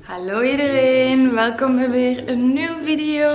Hallo iedereen, welkom bij weer een nieuwe video.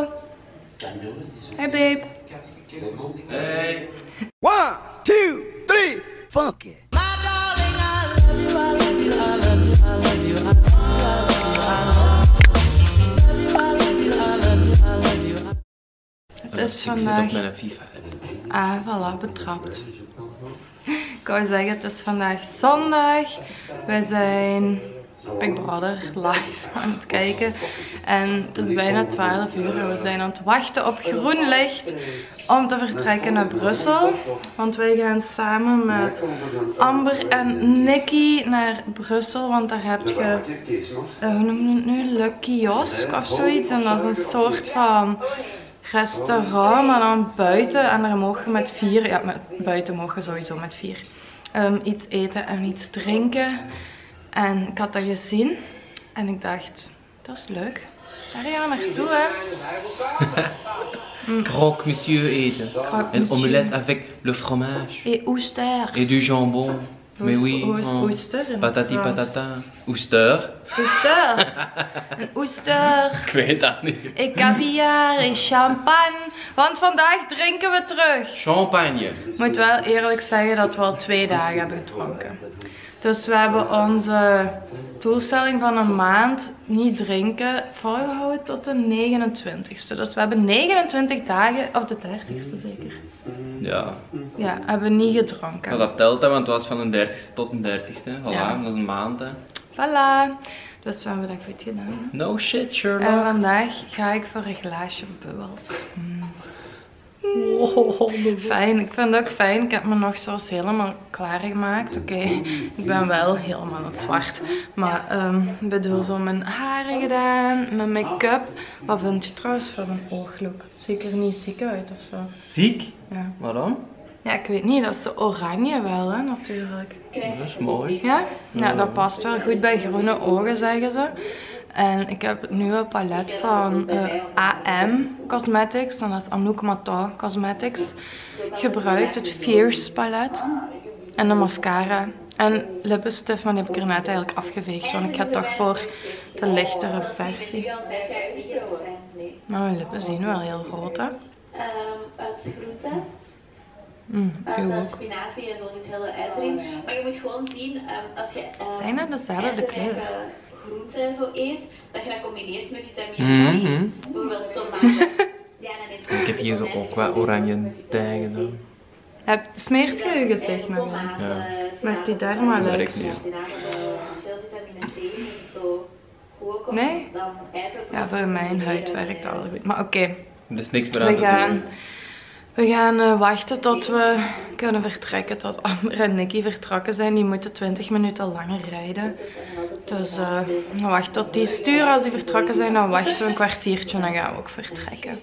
Hey babe. Hey. 1, 2, 3, fuck it. Het is Ik vandaag... zit op mijn FIFA. Ah, voilà, betrapt. Ik wou zeggen, het is vandaag zondag. Wij zijn Big Brother live aan het kijken. En het is bijna 12 uur en we zijn aan het wachten op groen licht om te vertrekken naar Brussel. Want wij gaan samen met Amber en Nicky naar Brussel. Want daar heb je, hoe noem je het nu, Le Kiosk of zoiets. En dat is een soort van restaurant, maar dan buiten. En daar mogen we met 4, ja, buiten mogen we sowieso met 4. Iets eten en iets drinken. En ik had dat gezien en ik dacht, dat is leuk. Daar gaan we naartoe, hè. Croque monsieur eten. Een omelette avec le fromage. Et oesters. Et du jambon. Mais oui. Hoe is oester in Patati het Frans? patata. Oester. Oester. Een oester. Ik weet dat niet. Et caviar, et champagne. Want vandaag drinken we terug. Champagne. Ik moet wel eerlijk zeggen dat we al 2 dagen hebben gedronken. Dus we hebben onze doelstelling van een maand niet drinken volgehouden tot de 29ste. Dus we hebben 29 dagen, of de 30ste zeker. Ja. Ja, hebben niet gedronken. Maar dat telt hè, want het was van de 30ste tot de 30ste. Voilà, Ja. dat is een maand hè. Voilà. Dus we hebben dat goed gedaan. No shit En Sherlock. vandaag ga ik voor een glaasje bubbels. Fijn, ik vind het ook fijn. Ik heb me nog zoals helemaal klaargemaakt. Oké, ik ben wel helemaal in het zwart. Maar ik bedoel, zo mijn haren gedaan, mijn make-up. Wat vind je trouwens van mijn ooglook? Ziet er niet ziek uit of zo? Ziek? Ja. Waarom? Ja, ik weet niet. Dat is de oranje wel, hè, natuurlijk. Dat is mooi. Ja? Ja, dat past wel goed bij groene ogen, zeggen ze. En ik heb het nieuwe palet van AM Cosmetics, dan is Anouk Mata Cosmetics, gebruikt. Het Fierce palet. En de mascara. En lippenstift, maar die heb ik er net eigenlijk afgeveegd, want ik ga toch voor de lichtere versie. Maar mijn lippen zien wel heel groot, hè. Uit groenten. Uw Uit ook. spinazie en zo zit heel veel ijzer in. Maar je moet gewoon zien, als je Bijna dezelfde kleur. groenten zo eet, dat je dat combineert met vitamine C. Bijvoorbeeld tomaten. Ja, dan Ik heb hier zo ook wat oranje tijgen gedaan. Smeert je je gezicht nog in? tomaten, Met die dermalux. Werkt niet. veel vitamine C in, zo goed ook Nee? dan ijzer. Ja, voor mijn huid werkt dat wel goed. Maar oké. Er is niks meer aan te doen. We gaan wachten tot we kunnen vertrekken, tot Amber en Nicky vertrokken zijn. Die moeten 20 minuten langer rijden. Dus we wachten tot die sturen. Als die vertrokken zijn, dan wachten we een kwartiertje en dan gaan we ook vertrekken.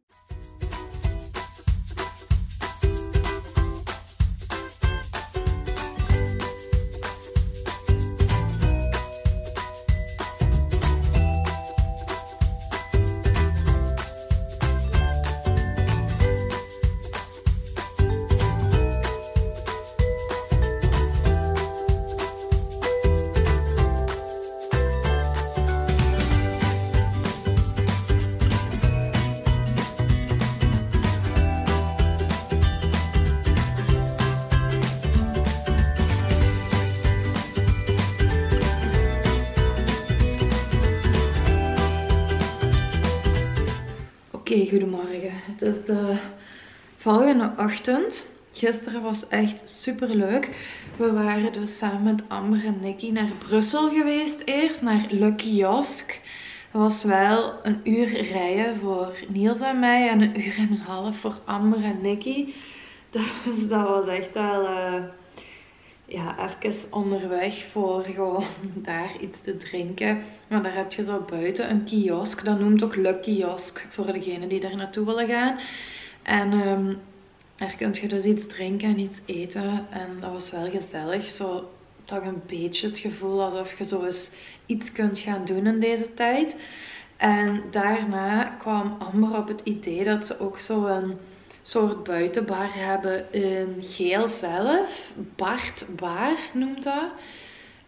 Oké, goedemorgen. Het is de volgende ochtend. Gisteren was echt super leuk. We waren dus samen met Amber en Nicky naar Brussel geweest eerst, naar Le Kiosk. Dat was wel een uur rijden voor Niels en mij en 1,5 uur voor Amber en Nicky. Dus dat was echt wel ja, even onderweg voor gewoon daar iets te drinken. Maar daar heb je zo buiten een kiosk. Dat noemt ook Le Kiosk voor degenen die daar naartoe willen gaan. En daar kun je dus iets drinken en iets eten. En dat was wel gezellig. Zo toch een beetje het gevoel alsof je zo eens iets kunt gaan doen in deze tijd. En daarna kwam Amber op het idee dat ze ook zo een soort buitenbar hebben in Geel zelf. Bart Bar noemt dat.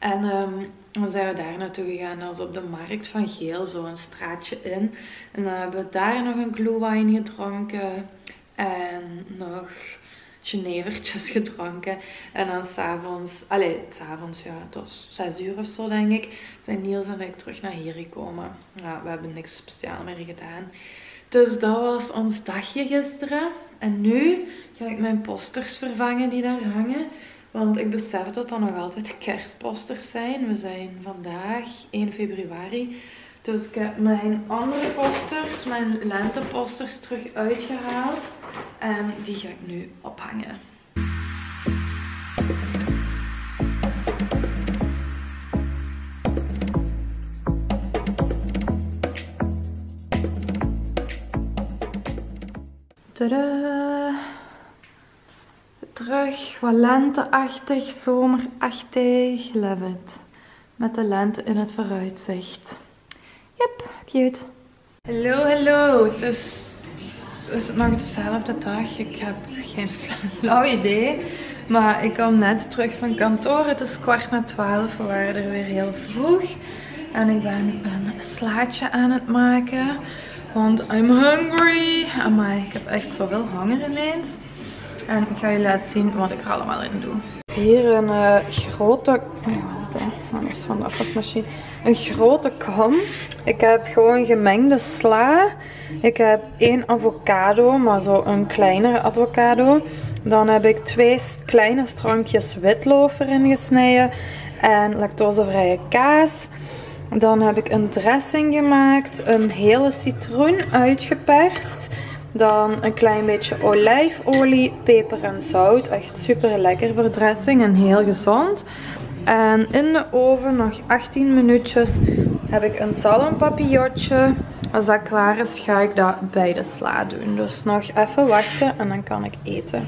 En dan zijn we daar naartoe gegaan. Dat was op de markt van Geel, zo een straatje in. En dan hebben we daar nog een glühwein gedronken. En nog jenevertjes gedronken. En dan s'avonds, ja, het was 6 uur of zo denk ik, zijn Niels en ik terug naar hier gekomen. Ja, we hebben niks speciaal meer gedaan. Dus dat was ons dagje gisteren. En nu ga ik mijn posters vervangen die daar hangen. Want ik besef dat dat nog altijd kerstposters zijn. We zijn vandaag 1 februari. Dus ik heb mijn andere posters, mijn lenteposters terug uitgehaald. En die ga ik nu ophangen. Tadaa! Terug, wat lenteachtig, zomerachtig, love it. Met de lente in het vooruitzicht. Yep, cute. Hallo. Dus is het nog dezelfde dag? Ik heb geen flauw idee. Maar ik kom net terug van kantoor. Het is 11:15. We waren er weer heel vroeg. En ik ben een slaatje aan het maken. Want I'm hungry. Amai, ik heb echt zoveel honger ineens. En ik ga je laten zien wat ik er allemaal in doe. Hier een grote... wat is dat? Dat is van de afwasmachine. Een grote kom. Ik heb gewoon gemengde sla. Ik heb 1 avocado, maar zo een kleinere avocado. Dan heb ik 2 kleine stronkjes witlof erin gesneden. En lactosevrije kaas. Dan heb ik een dressing gemaakt. Een hele citroen uitgeperst. Dan een klein beetje olijfolie, peper en zout. Echt super lekker voor dressing en heel gezond. En in de oven nog 18 minuutjes heb ik een zalmpapillotje. Als dat klaar is ga ik dat bij de sla doen. Dus nog even wachten en dan kan ik eten.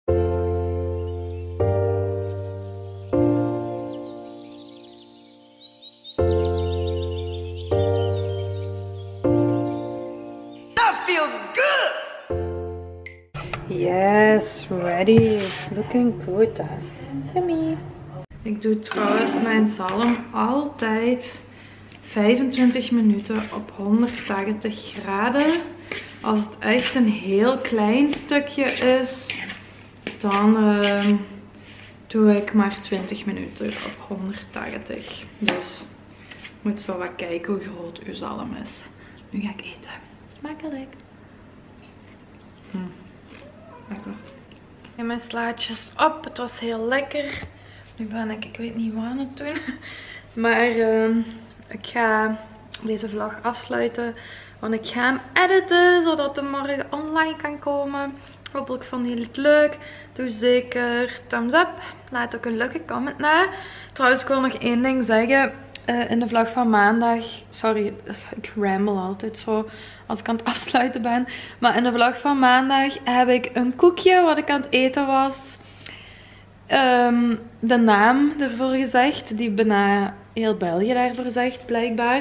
Yes, ready. Looking good. Yummy. Ik doe trouwens mijn zalm altijd 25 minuten op 180 graden. Als het echt een heel klein stukje is, dan doe ik maar 20 minuten op 180. Dus je moet zo wat kijken hoe groot uw zalm is. Nu ga ik eten. Smakelijk. Lekker. Ik heb mijn slaatjes op. Het was heel lekker. Nu ben ik weet niet wat aan het doen. Maar ik ga deze vlog afsluiten. Want ik ga hem editen. Zodat hij morgen online kan komen. Hopelijk vonden jullie het leuk. Doe zeker thumbs up. Laat ook een leuke comment na. Trouwens, ik wil nog één ding zeggen. In de vlog van maandag. Sorry, ik ramble altijd zo als ik aan het afsluiten ben. Maar in de vlog van maandag heb ik een koekje wat ik aan het eten was. De naam ervoor gezegd. Die bijna heel België daarvoor zegt, blijkbaar.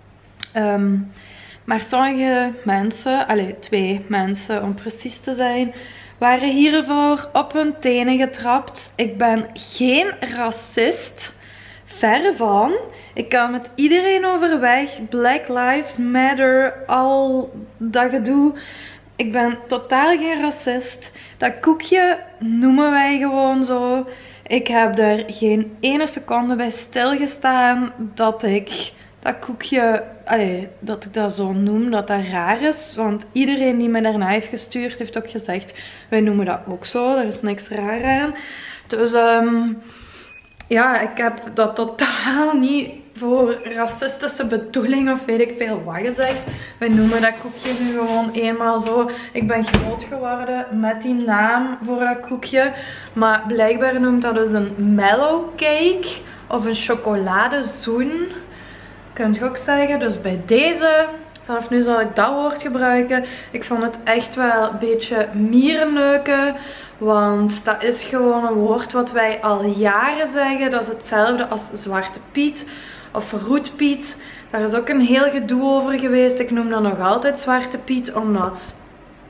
Maar sommige mensen, 2 mensen om precies te zijn, waren hiervoor op hun tenen getrapt. Ik ben geen racist. Verre van. Ik kan met iedereen overweg. Black Lives Matter. Al dat gedoe. Ik ben totaal geen racist. Dat koekje noemen wij gewoon zo. Ik heb er geen ene seconde bij stilgestaan dat ik dat koekje, dat ik dat zo noem, dat dat raar is. Want iedereen die me daarna heeft gestuurd heeft ook gezegd, wij noemen dat ook zo. Er is niks raar aan. Dus ja, ik heb dat totaal niet voor racistische bedoeling of weet ik veel wat gezegd. Wij noemen dat koekje nu gewoon eenmaal zo. Ik ben groot geworden met die naam voor dat koekje. Maar blijkbaar noemt dat dus een mellow cake of een chocoladezoen. Kunt je ook zeggen. Dus bij deze, vanaf nu zal ik dat woord gebruiken. Ik vond het echt wel een beetje mierenneuken. Want dat is gewoon een woord wat wij al jaren zeggen. Dat is hetzelfde als Zwarte Piet of Roetpiet. Daar is ook een heel gedoe over geweest. Ik noem dat nog altijd Zwarte Piet, omdat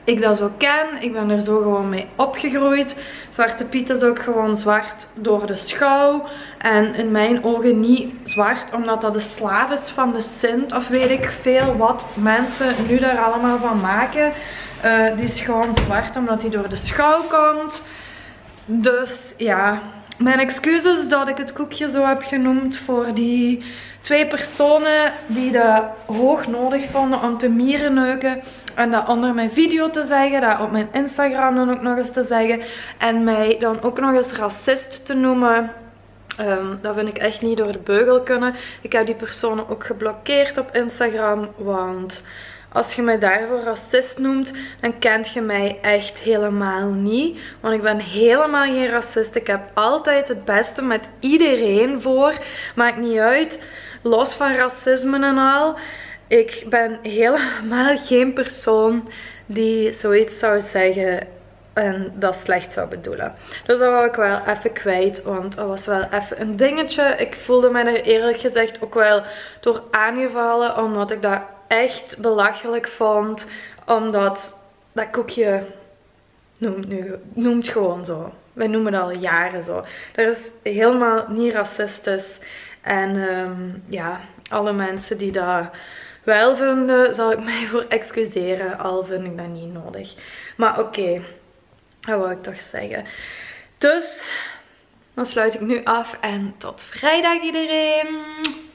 ik dat zo ken. Ik ben er zo gewoon mee opgegroeid. Zwarte Piet is ook gewoon zwart door de schouw. En in mijn ogen niet zwart omdat dat de slaaf is van de Sint. Of weet ik veel wat mensen nu daar allemaal van maken. Die is gewoon zwart omdat hij door de schouw komt. Dus ja, mijn excuses dat ik het koekje zo heb genoemd voor die 2 personen die dat hoog nodig vonden om te mierenneuken. En dat onder mijn video te zeggen, dat op mijn Instagram dan ook nog eens te zeggen. En mij dan ook nog eens racist te noemen. Dat vind ik echt niet door de beugel kunnen. Ik heb die personen ook geblokkeerd op Instagram, want als je mij daarvoor racist noemt, dan kent je mij echt helemaal niet. Want ik ben helemaal geen racist. Ik heb altijd het beste met iedereen voor. Maakt niet uit. Los van racisme en al. Ik ben helemaal geen persoon die zoiets zou zeggen en dat slecht zou bedoelen. Dus dat wou ik wel even kwijt, want dat was wel even een dingetje. Ik voelde me er eerlijk gezegd ook wel door aangevallen, omdat ik dat echt belachelijk vond. Omdat dat koekje noemt gewoon zo. Wij noemen dat al jaren zo. Dat is helemaal niet racistisch. En ja, alle mensen die dat wel vinden, zal ik mij voor excuseren. Al vind ik dat niet nodig. Maar oké, dat wou ik toch zeggen. Dus, dan sluit ik nu af en tot vrijdag iedereen.